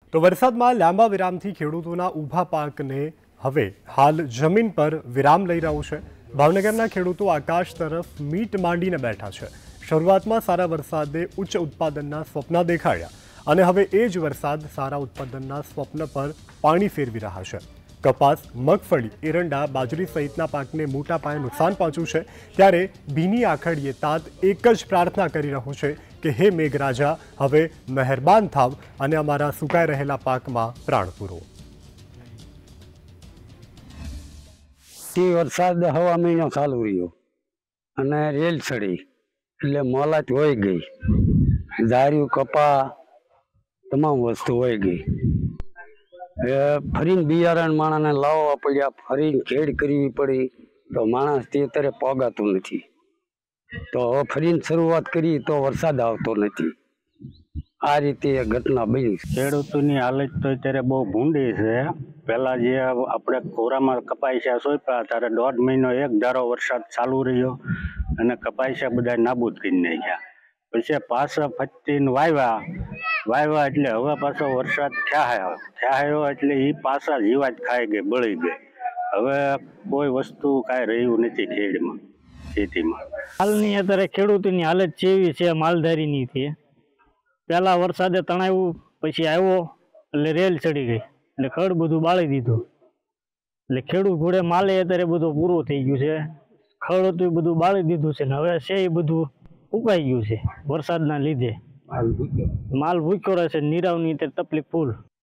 તો વરસાદમાં લાંબા વિરામથી ખેડૂતોના ઊભા પાકને હવે હાલ જમીન પર વિરામ લઈ રહ્યો છે। ભાવનગરના ખેડૂતો આકાશ તરફ મીટ માંડીને બેઠા છે। શરૂઆતમાં સારા વરસાદે ઉચ્ચ ઉત્પાદનના સ્વપ્ન દેખાડ્યા અને હવે એ જ વરસાદ સારા ઉત્પાદનના સ્વપ્ન પર પાણી ફેરવી રહ્યા છે। કપાસ, મગફળી, એરંડા, બાજરી સહિતના પાકને મોટા પાયે નુકસાન પહોંચ્યું છે। ત્યારે ભીની આખડીએ તાત એક જ પ્રાર્થના કરી રહ્યો છે કે હે મેઘરાજા, હવે મહેરબાન થાવ અને અમારા સુકાઈ રહેલા પાકમાં પ્રાણ પૂરો। વરસાદ હવા મહિનો ચાલુ રહ્યો અને રેલ ચડી એટલે મોલાત હોઈ ગઈ, ધાર્યું કપા તમામ વસ્તુ હોઈ ગઈ। ફરીને બિયારણ માણસને લાવવા પડ્યા, ફરીને ખેડ કરવી પડી તો માણસ તે અત્યારે પોગાતું નથી। તો હવે ફરીને શરૂઆત કરી તો વરસાદ આવતો નથી। આ રીતે ઘટના બની। ખેડૂતોની હાલત તો અત્યારે બહુ ભૂંડી છે। પહેલા જે આપણે કોરામાં કપાસિયા સોંપ્યા ત્યારે 1.5 મહિનો એક ધારો વરસાદ ચાલુ રહ્યો અને કપાસિયા બધા નાબૂદ કરી નાખ્યા। પછી પાછા ફરીને વાવ્યા એટલે હવે પાછો વરસાદ થયો એટલે એ પાછા જીવાત ખાઈ ગઈ, બળી ગઈ। હવે કોઈ વસ્તુ કાંઈ રહ્યું નથી ખેતીમાં। હાલની અત્યારે ખેડૂતોની હાલત જેવી છે માલધારીની થી। પહેલા વરસાદે તણાવ્યું, પછી આવ્યો એટલે રેલ ચડી ગઈ એટલે ખડ બધું બાળી દીધું। એટલે ખેડૂત ઘોડે માલે અત્યારે બધું પૂરું થઈ ગયું છે। ખડ હતું એ બધું બાળી દીધું છે ને હવે છે એ બધું ઉકાઈ ગયું છે વરસાદના લીધે। માલ ભૂખ્યો રહે છે, નીરાવની તકલીફ ફૂલ।